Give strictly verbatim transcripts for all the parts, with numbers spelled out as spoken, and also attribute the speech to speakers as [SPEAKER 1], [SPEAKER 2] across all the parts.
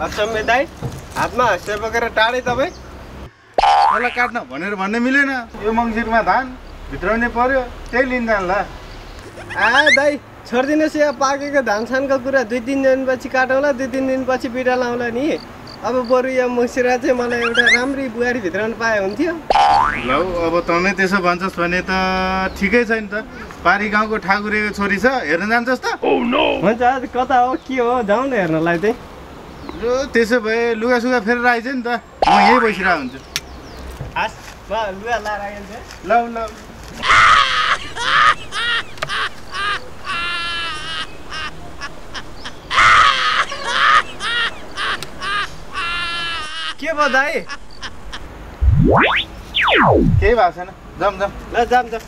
[SPEAKER 1] असम्मे दाइ हातमा हस्ते बोकेर टाढे तपाईँ
[SPEAKER 2] मलाई काट्न भनेर भन्ने मिलेन यो मङ्सिरमा धान भित्राउने पर्यो त्यही लिन जान्ला
[SPEAKER 1] आ दाइ छोडिदिनुहोस् यहाँ पाकेको धान सानको कुरा दुई तिन दिनपछि काटौँला दुई तिन दिनपछि बिटा लाउँला नि अब बरु यहाँ मङ्सिरमा चाहिँ मलाई एउटा राम्री बुहारी भित्राउनु पाए हुन्थ्यो
[SPEAKER 2] लौ अब तँले त्यसो भन्छस् भने त ठिकै छैन त पारी गाउँको ठाकुरेको छोरी छ हेर्न जान्छस् त
[SPEAKER 1] हुन्छ कता हो के हो जाउँ न हेर्नलाई चाहिँ
[SPEAKER 2] यो त्यसो भए लुगासुगा फेरेर आइज नि त म यहीँ बसिरहेको हुन्छु
[SPEAKER 1] हस् ल लुगा लाएर आइन्छ
[SPEAKER 2] लौ लौ
[SPEAKER 1] के भयो दाइ
[SPEAKER 2] केही भएको छैन जाउँ जाउँ
[SPEAKER 1] ल जाम जाम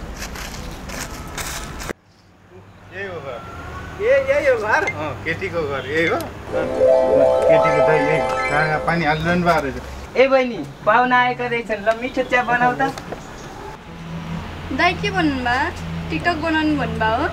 [SPEAKER 2] यही हो घर
[SPEAKER 1] ए यही हो घर
[SPEAKER 2] अँ केटीको घर यही हो केटीको त यही कहाँ पानी हालिरहनु भएको रहेछ
[SPEAKER 3] ए बहिनी पाहुना आएका रहेछन् ल मिठो चिया बनाऊ त
[SPEAKER 4] दाइ के भन्नुभयो टिकटक बनाउनु भन्नुभयो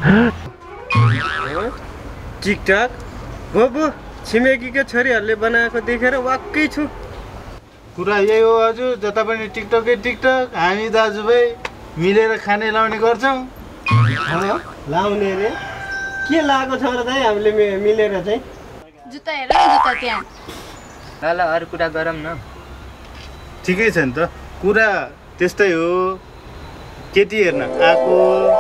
[SPEAKER 1] हो टिकटक हो बो छिमेकीको छोरीहरूले बनाएको देखेर वाक्कै छु
[SPEAKER 2] कुरा यही हो हजुर जता पनि टिकटकै टिकटक हामी दाजुभाइ मिलेर खाने लाउने गर्छौँ
[SPEAKER 1] लाउने रे के लगाएको छ र दाइ हामीले मिलेर चाहिँ
[SPEAKER 4] जुत्ता हेर जुत्ता त्यहाँ
[SPEAKER 3] ल ल अरू कुरा गरौँ न
[SPEAKER 2] ठिकै छ नि त कुरा त्यस्तै हो केटी हेर्न आएको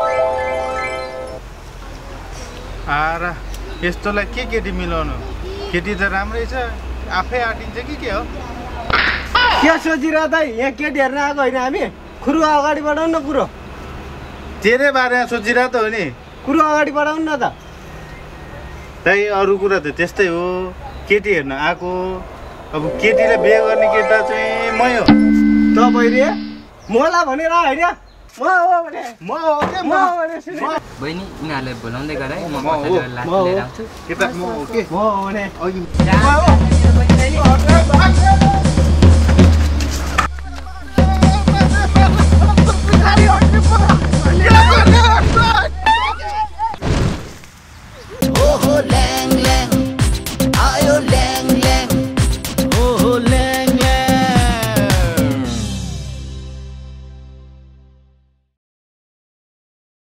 [SPEAKER 2] आएर यस्तोलाई के केटी मिलाउनु केटी त राम्रै छ आफै आँटिन्छ कि के हो
[SPEAKER 1] के सोचिरह दाइ यहाँ केटी हेर्न आएको होइन हामी कुरो अगाडि बढाउनु न कुरो
[SPEAKER 2] तेरै बारेमा सोचिरहेको त हो नि
[SPEAKER 1] कुरो अगाडि बढाउनु न त
[SPEAKER 2] त्यही अरू कुरा त त्यस्तै हो केटी हेर्न आएको अब केटीलाई बिहे गर्ने केटा चाहिँ मै हो
[SPEAKER 1] तपाईँ रे मलाई भनेर होइन म हो भने
[SPEAKER 2] म हो के
[SPEAKER 1] म हो भने सुने
[SPEAKER 3] बहिनी यिनीहरूलाई बोलाउँदै गर है म
[SPEAKER 2] म हो,
[SPEAKER 3] पछाडि लास
[SPEAKER 1] म हो।
[SPEAKER 3] लिएर आउँछु
[SPEAKER 2] केटा म हो के
[SPEAKER 1] म हो भने
[SPEAKER 2] अघि
[SPEAKER 5] Oh, lyang